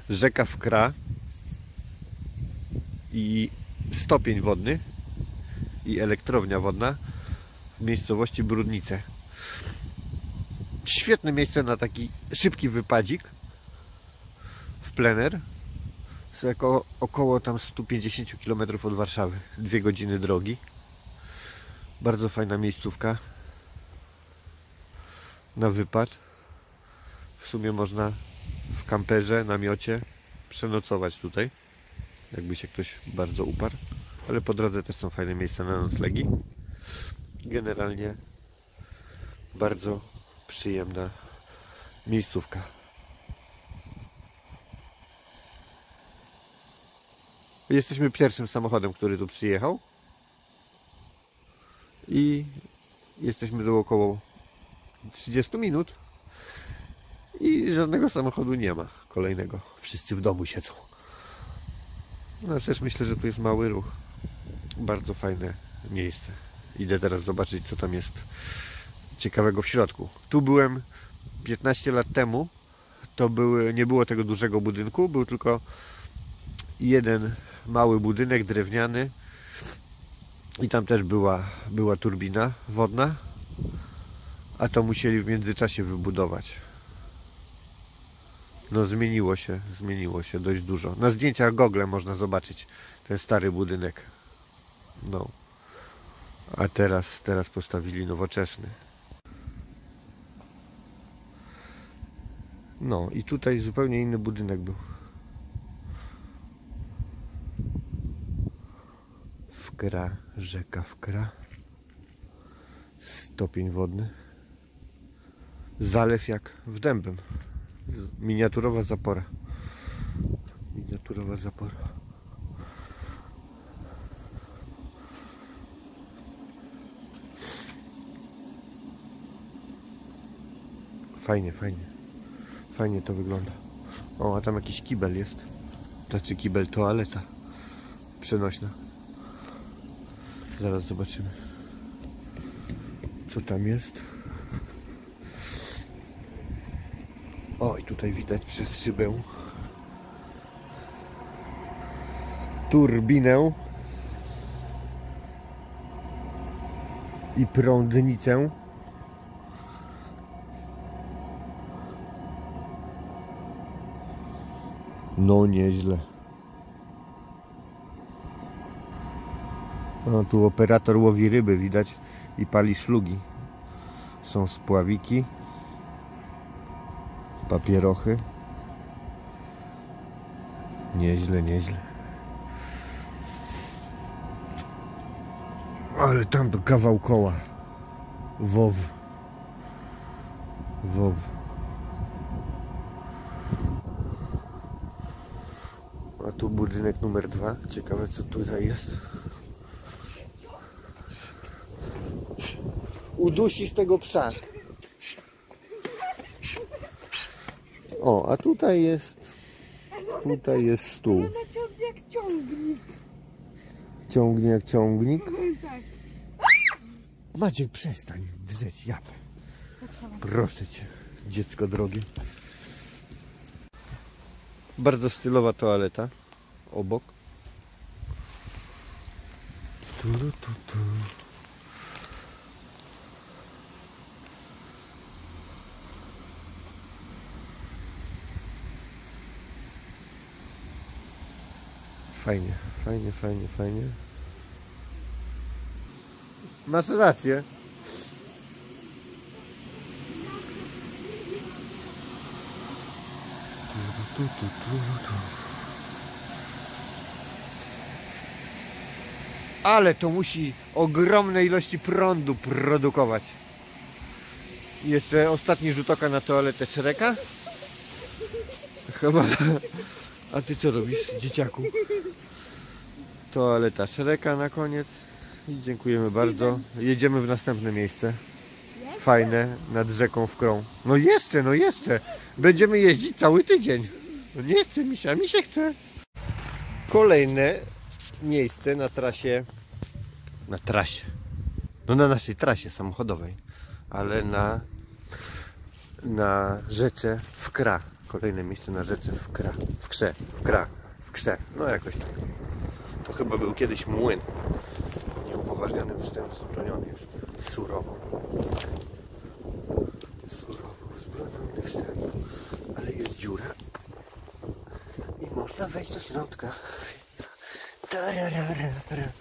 Rzeka Wkra i stopień wodny i elektrownia wodna w miejscowości Brudnice. Świetne miejsce na taki szybki wypadzik w plener. Jest około tam 150 km od Warszawy, 2 godziny drogi. Bardzo fajna miejscówka na wypad. W sumie można w kamperze, namiocie przenocować tutaj, jakby się ktoś bardzo uparł, ale po drodze też są fajne miejsca na noclegi. Generalnie bardzo przyjemna miejscówka. Jesteśmy pierwszym samochodem, który tu przyjechał i jesteśmy tu około 30 minut i żadnego samochodu nie ma kolejnego. Wszyscy w domu siedzą. No też myślę, że tu jest mały ruch. Bardzo fajne miejsce. Idę teraz zobaczyć, co tam jest ciekawego w środku. Tu byłem 15 lat temu. Nie było tego dużego budynku. Był tylko jeden mały budynek drewniany. I tam też była turbina wodna. A to musieli w międzyczasie wybudować. No zmieniło się dość dużo. Na zdjęciach Google można zobaczyć ten stary budynek. No. A teraz postawili nowoczesny. No i tutaj zupełnie inny budynek był. Wkra, rzeka Wkra. Stopień wodny. Zalew jak w Dębem. Miniaturowa zapora. Miniaturowa zapora. Fajnie, fajnie. Fajnie to wygląda. O, a tam jakiś kibel jest. Znaczy kibel, toaleta przenośna. Zaraz zobaczymy, co tam jest. O, i tutaj widać przez szybę turbinę i prądnicę. No nieźle. O, tu operator łowi ryby, widać, i pali szlugi. Są spławiki, papierochy. Nieźle, nieźle. Ale tam to kawał koła. WOW. WOW. A tu budynek numer 2. Ciekawe, co tutaj jest. Udusi z tego psa. O, a tutaj jest stół. Ona ciągnie jak ciągnik. Ciągnie jak ciągnik. Tak. Maciek, przestań drzeć japę. Proszę cię, dziecko drogie. Bardzo stylowa toaleta obok. Fajnie, fajnie, fajnie, fajnie. Masz rację. Ale to musi ogromne ilości prądu produkować. I jeszcze ostatni rzut oka na toaletę Shreka. Chyba. A ty co robisz, dzieciaku? Toaleta Shreka na koniec. I dziękujemy bardzo. Jedziemy w następne miejsce. Fajne, nad rzeką Wkrą. No jeszcze. Będziemy jeździć cały tydzień. No nie chce mi się, a mi się chce. Kolejne miejsce na trasie. No na naszej trasie samochodowej. Ale na rzece Wkra. Kolejne miejsce na rzece w Krze. No jakoś tak. To chyba był kiedyś młyn. Nieupoważniony wstęp wzbroniony jest. Surowo wzbroniony wstęp. Ale jest dziura. I można wejść do środka. Tararara.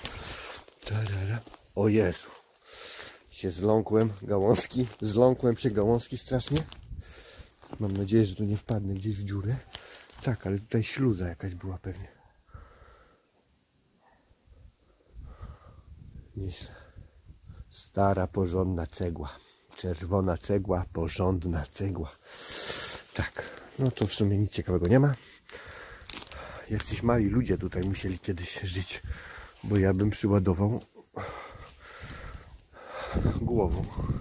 O Jezu. Się zląkłem gałązki. Zląkłem się gałązki strasznie. Mam nadzieję, że tu nie wpadnę gdzieś w dziurę. Tak, ale tutaj śluza jakaś była pewnie. Nieźle. Stara, porządna cegła. Czerwona cegła, porządna cegła. Tak, no to w sumie nic ciekawego nie ma. Jacyś mali ludzie tutaj musieli kiedyś żyć, bo ja bym przyładował głową.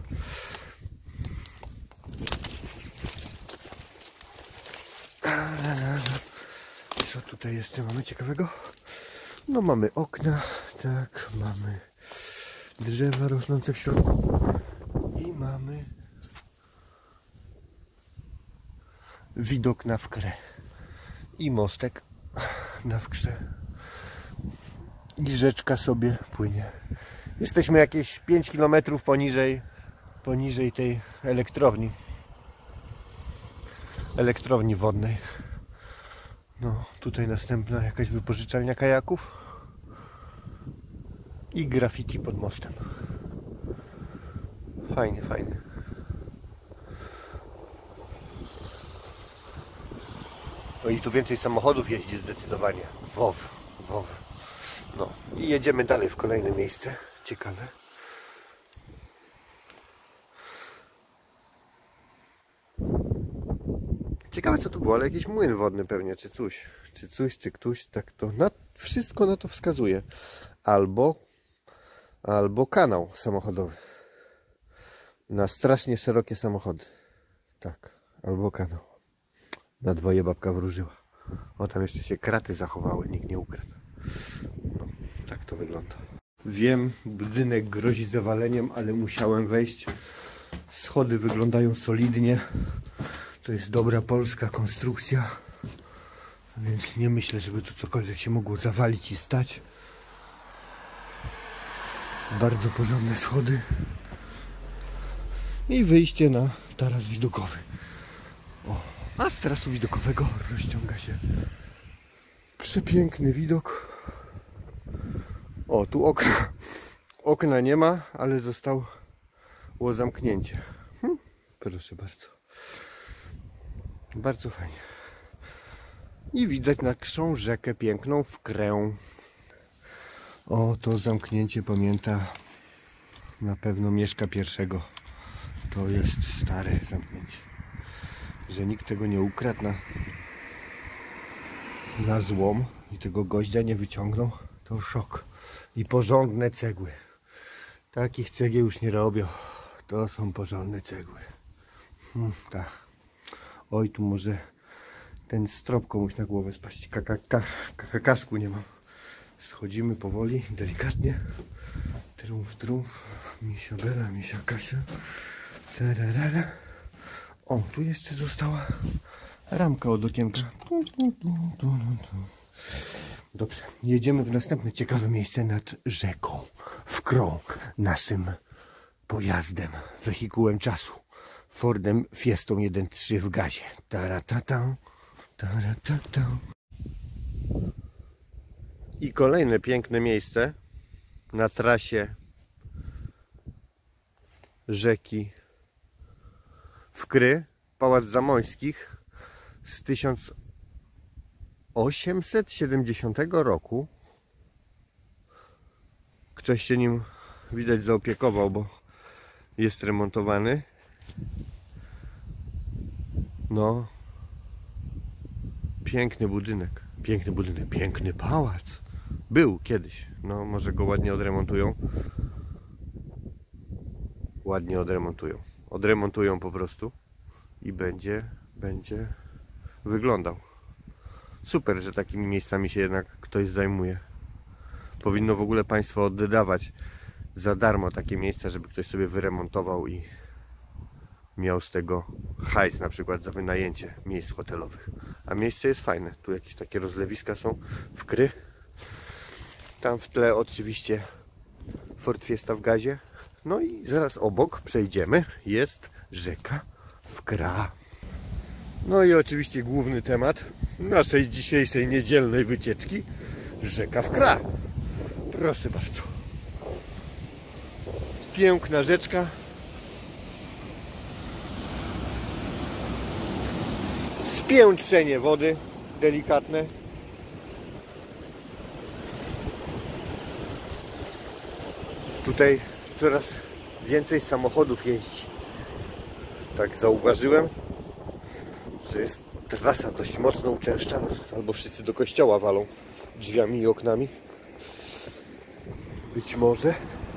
Co tutaj jeszcze mamy ciekawego? No mamy okna, tak, mamy drzewa rosnące w środku i mamy widok na Wkrę i mostek na Wkrze i rzeczka sobie płynie. Jesteśmy jakieś 5 km poniżej tej elektrowni wodnej. No, tutaj następna jakaś wypożyczalnia kajaków i graffiti pod mostem. Fajnie, fajnie. No i tu więcej samochodów jeździ zdecydowanie. WOW. No i jedziemy dalej w kolejne miejsce. Ciekawe. Ciekawe co tu było, ale jakiś młyn wodny pewnie, czy ktoś, tak to, wszystko na to wskazuje. Albo kanał samochodowy. Na strasznie szerokie samochody. Tak, albo kanał. Na dwoje babka wróżyła. O, tam jeszcze się kraty zachowały, nikt nie ukradł. No, tak to wygląda. Wiem, budynek grozi zawaleniem, ale musiałem wejść. Schody wyglądają solidnie. To jest dobra polska konstrukcja, więc nie myślę, żeby tu cokolwiek się mogło zawalić i stać. Bardzo porządne schody. I wyjście na taras widokowy. O, a z tarasu widokowego rozciąga się przepiękny widok. O, tu okna. Okna nie ma, ale zostało zamknięcie. Proszę bardzo. Bardzo fajnie. I widać naszą rzekę piękną Wkrę. O, to zamknięcie pamięta na pewno Mieszka I. To jest stare zamknięcie. Że nikt tego nie ukradł na złom i tego goździa nie wyciągnął, to szok. I porządne cegły. Takich cegieł już nie robią. To są porządne cegły. Tak. Oj, tu może ten strop komuś na głowę spaść. Kasku nie mam. Schodzimy powoli, delikatnie. Trumf. Misia Bela, misia Kasia. Tararara. O, tu jeszcze została ramka od okienka. Dobrze, jedziemy w następne ciekawe miejsce nad rzeką Wkrą. Naszym pojazdem, wehikułem czasu. Fordem Fiestą 1.3 w gazie. Taratata, taratata. I kolejne piękne miejsce na trasie rzeki Wkry. Pałac Zamoyskich z 1870 roku. Ktoś się nim widać zaopiekował, bo jest remontowany. No, piękny budynek, piękny pałac. Był kiedyś, no może go ładnie odremontują. Odremontują po prostu i będzie wyglądał. Super, że takimi miejscami się jednak ktoś zajmuje. Powinno w ogóle państwo oddawać za darmo takie miejsca, żeby ktoś sobie wyremontował miał z tego hajs, na przykład za wynajęcie miejsc hotelowych. A miejsce jest fajne. Tu jakieś takie rozlewiska są, wkry. Tam w tle oczywiście Ford Fiesta w gazie. No i zaraz obok przejdziemy, jest rzeka Wkra. No i oczywiście główny temat naszej dzisiejszej niedzielnej wycieczki, rzeka Wkra. Proszę bardzo. Piękna rzeczka. Spiętrzenie wody delikatne. Tutaj coraz więcej samochodów jeździ. Tak zauważyłem, że jest trasa dość mocno uczęszczana. Albo wszyscy do kościoła walą drzwiami i oknami. Być może.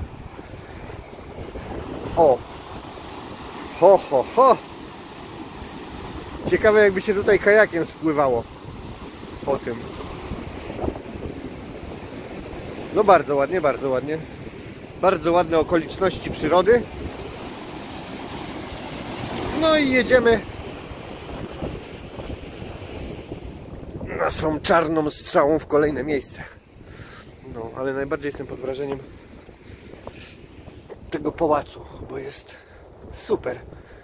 O! Ho, ho, ho! Ciekawe, jakby się tutaj kajakiem spływało po tym. No bardzo ładnie, bardzo ładnie. Bardzo ładne okoliczności przyrody. No i jedziemy naszą czarną strzałą w kolejne miejsce. No, ale najbardziej jestem pod wrażeniem tego pałacu, bo jest super.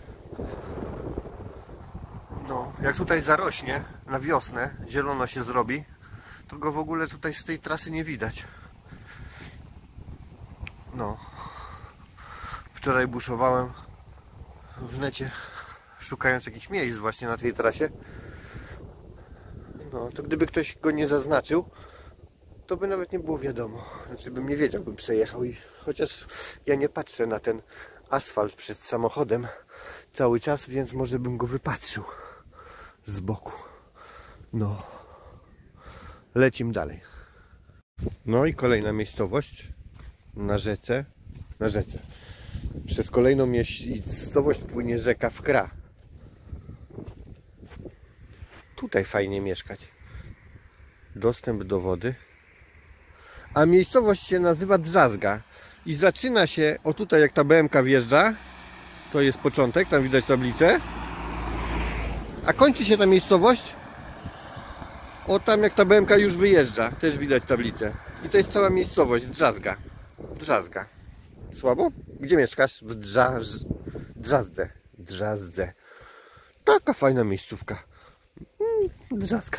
No, jak tutaj zarośnie na wiosnę, zielono się zrobi, to go w ogóle tutaj z tej trasy nie widać. No, wczoraj buszowałem w necie, szukając jakichś miejsc właśnie na tej trasie. No, to gdyby ktoś go nie zaznaczył, to by nawet nie było wiadomo. Znaczy bym nie wiedział, bym przejechał i chociaż ja nie patrzę na ten asfalt przed samochodem cały czas, więc może bym go wypatrzył z boku. No, lecimy dalej. No i kolejna miejscowość na rzece. Przez kolejną miejscowość płynie rzeka Wkra. Tutaj fajnie mieszkać. Dostęp do wody. A miejscowość się nazywa Drzazga. I zaczyna się, o tutaj jak ta BMK wjeżdża, to jest początek, tam widać tablicę. A kończy się ta miejscowość, o tam jak ta BMK już wyjeżdża, też widać tablicę. I to jest cała miejscowość, Drzazga. Drzazga. Słabo? Gdzie mieszkasz? W Drzazdze. Drzazdze. Taka fajna miejscówka. Drzazga.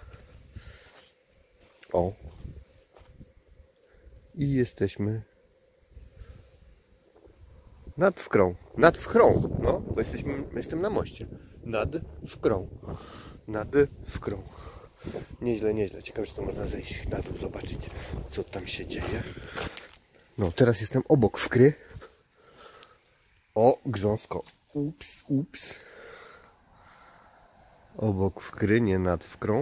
O. I jesteśmy nad Wkrą. Nad Wkrą. No, bo jestem na moście. Nad Wkrą. Nad Wkrą. Nieźle, nieźle. Ciekawe, czy to można zejść na dół, zobaczyć, co tam się dzieje. No, teraz jestem obok Wkry. O, grząsko. Ups, ups. Obok Wkry, nie nad Wkrą.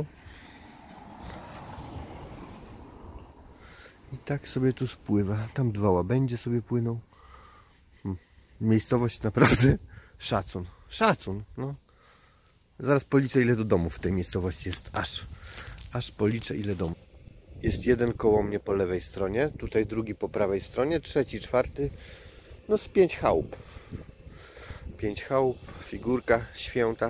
I tak sobie tu spływa. Tam dwa łabędzie sobie płyną. Miejscowość naprawdę szacun. Szacun, no. Zaraz policzę, ile do domów w tej miejscowości jest. Aż policzę, ile domów. Jest jeden koło mnie po lewej stronie, tutaj drugi po prawej stronie, trzeci, czwarty. No z 5 chałup. 5 chałup, figurka święta.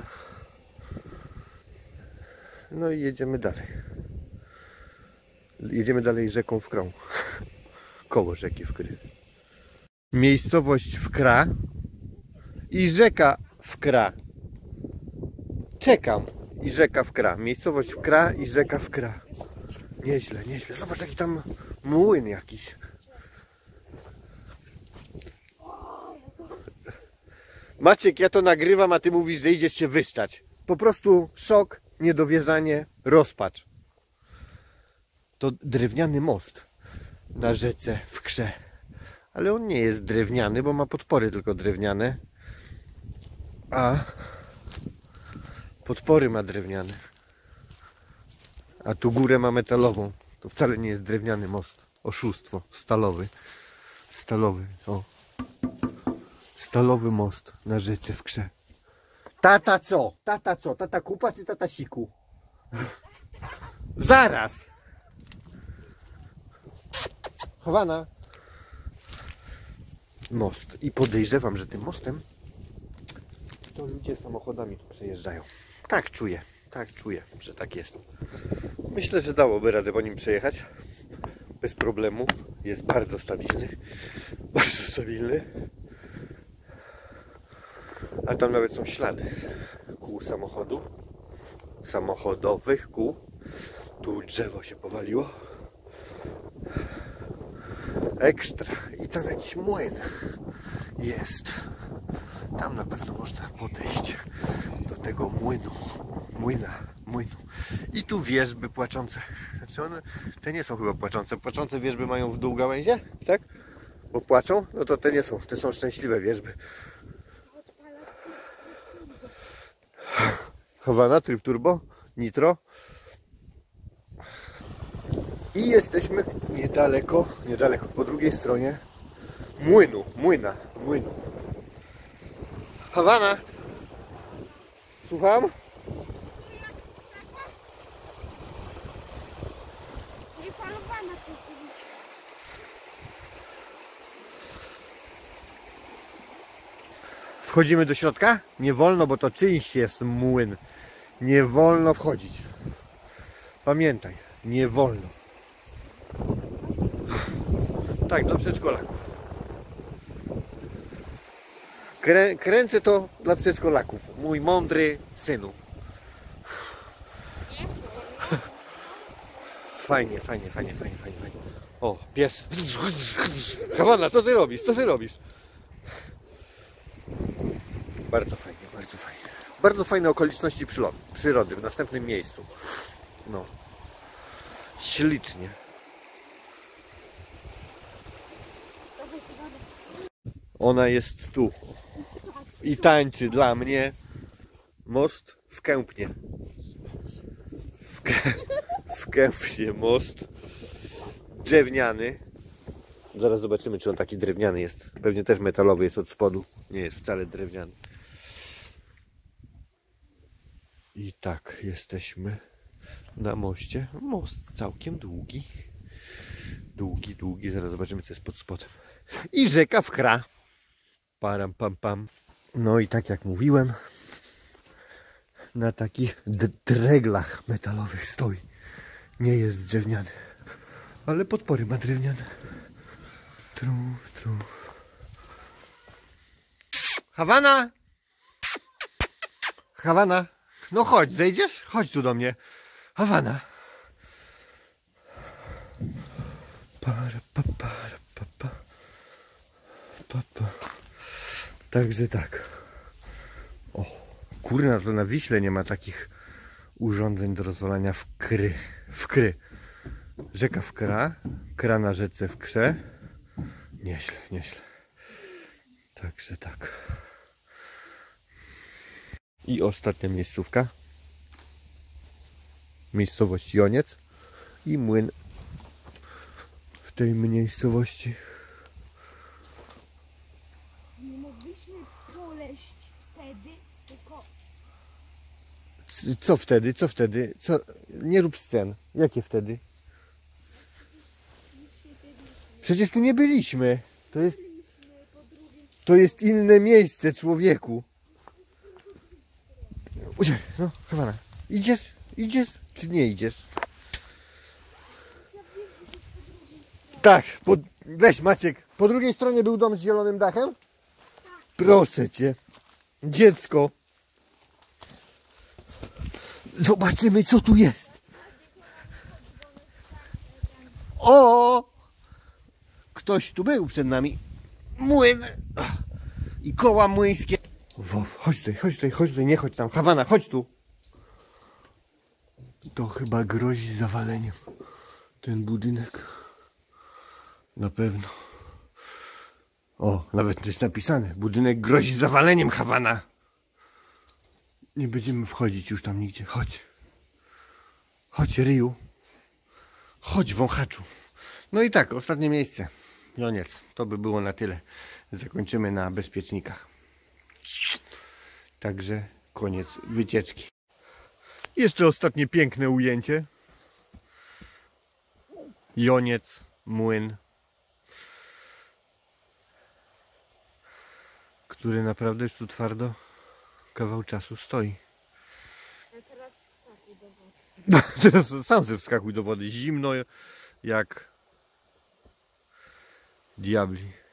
No i jedziemy dalej. Jedziemy dalej rzeką Wkrą. Koło rzeki Wkry. Miejscowość Wkra i rzeka Wkra. Czekam. I rzeka Wkra. Miejscowość Wkra i rzeka Wkra. Nieźle, nieźle. Zobacz, jaki tam młyn jakiś. Maciek, ja to nagrywam, a ty mówisz, że idziesz się wyszczać. Po prostu szok, niedowierzanie, rozpacz. To drewniany most na rzece Wkrze. Ale on nie jest drewniany, bo ma podpory tylko drewniane. A podpory ma drewniane. A tu górę ma metalową. To wcale nie jest drewniany most. Oszustwo. Stalowy. Stalowy. O. Stalowy most na rzece Wkrze. Tata co? Tata co? Tata kupa czy tata siku? Zaraz! Chowana. Most. I podejrzewam, że tym mostem to ludzie samochodami tu przejeżdżają. Tak czuję, że tak jest. Myślę, że dałoby radę po nim przejechać. Bez problemu. Jest bardzo stabilny. Bardzo stabilny. A tam nawet są ślady kół samochodu. Samochodowych kół. Tu drzewo się powaliło. Ekstra. I tam jakiś młyn jest. Tam na pewno można podejść do tego młynu. Młynu. I tu wierzby płaczące. Znaczy one, te nie są chyba płaczące. Płaczące wierzby mają w dół gałęzie, tak? Bo płaczą? No to te nie są. Te są szczęśliwe wierzby. Havana, tryb turbo, nitro. I jesteśmy niedaleko, po drugiej stronie młynu. Havana. Słucham? Nie falowana całkowicie. Wchodzimy do środka? Nie wolno, bo to czyjś jest młyn. Nie wolno wchodzić. Pamiętaj, nie wolno. Tak, dla przedszkolaków. Kręcę to dla przedszkolaków. Mój mądry synu. Fajnie. O, pies. Havana, co ty robisz? Bardzo fajnie. Bardzo fajne okoliczności przyrody w następnym miejscu. No. Ślicznie. Ona jest tu. I tańczy dla mnie. Most w Kępnie. W Kępnie most. Drewniany. Zaraz zobaczymy, czy on taki drewniany jest. Pewnie też metalowy jest od spodu. Nie jest wcale drewniany. I tak, jesteśmy na moście. Most całkiem długi. Długi. Zaraz zobaczymy, co jest pod spodem. I rzeka Wkra. Param, pam. No i tak jak mówiłem, na takich dreglach metalowych stoi. Nie jest drewniany, ale podpory ma drewniane. Truf. Havana! No chodź, zejdziesz? Chodź tu do mnie. Havana. Także tak. O, kurna, to na Wiśle nie ma takich urządzeń do rozwalania wkry. Rzeka Wkra, Kra na rzece Wkrze. Nieźle. Także tak. I ostatnia miejscówka. Miejscowość Joniec i młyn w tej miejscowości. Nie mogliśmy poleść wtedy, tylko Co wtedy? Nie rób scen. Jakie wtedy? Przecież tu nie byliśmy. To jest inne miejsce, człowieku. Uciekaj, no, Havana. Idziesz, czy nie idziesz? Tak, weź Maciek. Po drugiej stronie był dom z zielonym dachem? Proszę cię. Dziecko. Zobaczymy, co tu jest. O! Ktoś tu był przed nami. Młyn. I koła młyńskie. Chodź tutaj, nie chodź tam. Havana, chodź tu. To chyba grozi zawaleniem. Ten budynek. Na pewno. O, nawet to jest napisane. Budynek grozi zawaleniem, Havana. Nie będziemy wchodzić już tam nigdzie. Chodź. Chodź, ryju. Chodź, wąchaczu. No i tak, ostatnie miejsce. Joniec. To by było na tyle. Zakończymy na bezpiecznikach. Także koniec wycieczki. Jeszcze ostatnie piękne ujęcie. Joniec, młyn, który naprawdę już tu twardo Kawał czasu stoi. A teraz wskakuj do wody. Teraz sam ze wskakuj do wody. Zimno jak diabli.